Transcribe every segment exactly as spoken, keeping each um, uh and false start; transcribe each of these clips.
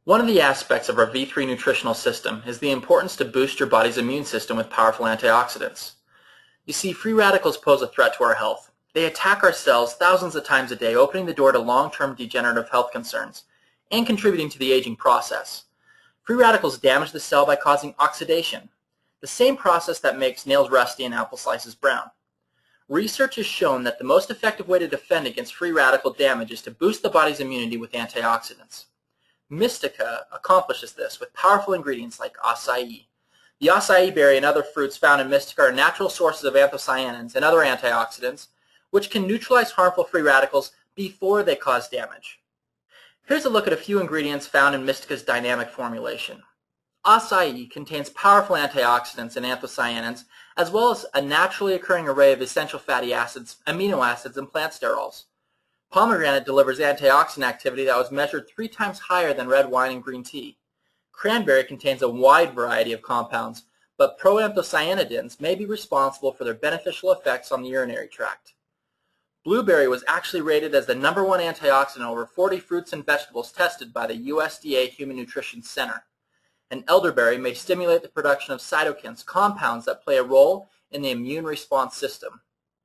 One of the aspects of our V three nutritional system is the importance to boost your body's immune system with powerful antioxidants. You see, free radicals pose a threat to our health. They attack our cells thousands of times a day, opening the door to long-term degenerative health concerns and contributing to the aging process. Free radicals damage the cell by causing oxidation, the same process that makes nails rusty and apple slices brown. Research has shown that the most effective way to defend against free radical damage is to boost the body's immunity with antioxidants. Mistica accomplishes this with powerful ingredients like acai. The acai berry and other fruits found in Mistica are natural sources of anthocyanins and other antioxidants, which can neutralize harmful free radicals before they cause damage. Here's a look at a few ingredients found in Mistica's dynamic formulation. Acai contains powerful antioxidants and anthocyanins, as well as a naturally occurring array of essential fatty acids, amino acids, and plant sterols. Pomegranate delivers antioxidant activity that was measured three times higher than red wine and green tea. Cranberry contains a wide variety of compounds, but proanthocyanins may be responsible for their beneficial effects on the urinary tract. Blueberry was actually rated as the number one antioxidant over forty fruits and vegetables tested by the U S D A Human Nutrition Center. And elderberry may stimulate the production of cytokines, compounds that play a role in the immune response system.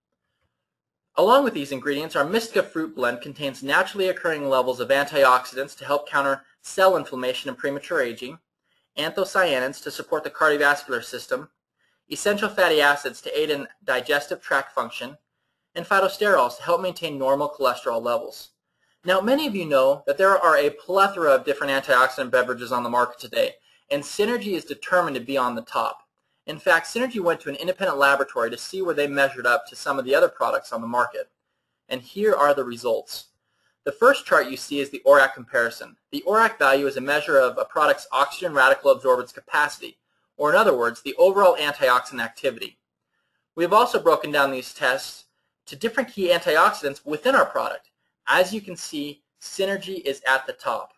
Along with these ingredients, our Mistica fruit blend contains naturally occurring levels of antioxidants to help counter cell inflammation and premature aging, anthocyanins to support the cardiovascular system, essential fatty acids to aid in digestive tract function, and phytosterols to help maintain normal cholesterol levels. Now, many of you know that there are a plethora of different antioxidant beverages on the market today, and Synergy is determined to be on the top. In fact, Synergy went to an independent laboratory to see where they measured up to some of the other products on the market. And here are the results. The first chart you see is the O R A C comparison. The O R A C value is a measure of a product's oxygen radical absorbance capacity, or in other words, the overall antioxidant activity. We have also broken down these tests to different key antioxidants within our product. As you can see, Synergy is at the top.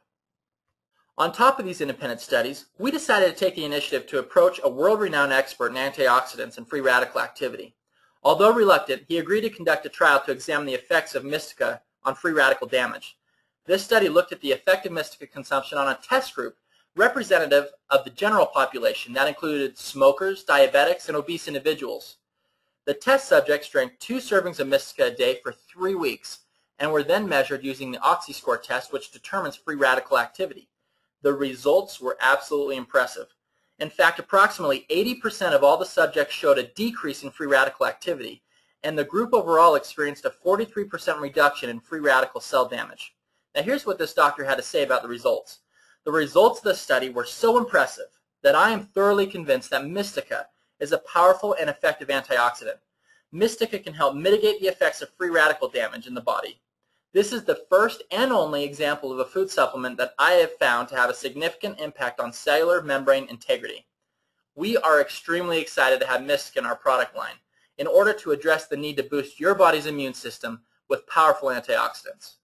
On top of these independent studies, we decided to take the initiative to approach a world-renowned expert in antioxidants and free radical activity. Although reluctant, he agreed to conduct a trial to examine the effects of Mistica on free radical damage. This study looked at the effect of Mistica consumption on a test group representative of the general population that included smokers, diabetics, and obese individuals. The test subjects drank two servings of Mistica a day for three weeks and were then measured using the OxyScore test, which determines free radical activity. The results were absolutely impressive. In fact, approximately eighty percent of all the subjects showed a decrease in free radical activity, and the group overall experienced a forty-three percent reduction in free radical cell damage. Now here's what this doctor had to say about the results. The results of the study were so impressive that I am thoroughly convinced that Mistica is a powerful and effective antioxidant. Mistica can help mitigate the effects of free radical damage in the body. This is the first and only example of a food supplement that I have found to have a significant impact on cellular membrane integrity. We are extremely excited to have Mistica in our product line in order to address the need to boost your body's immune system with powerful antioxidants.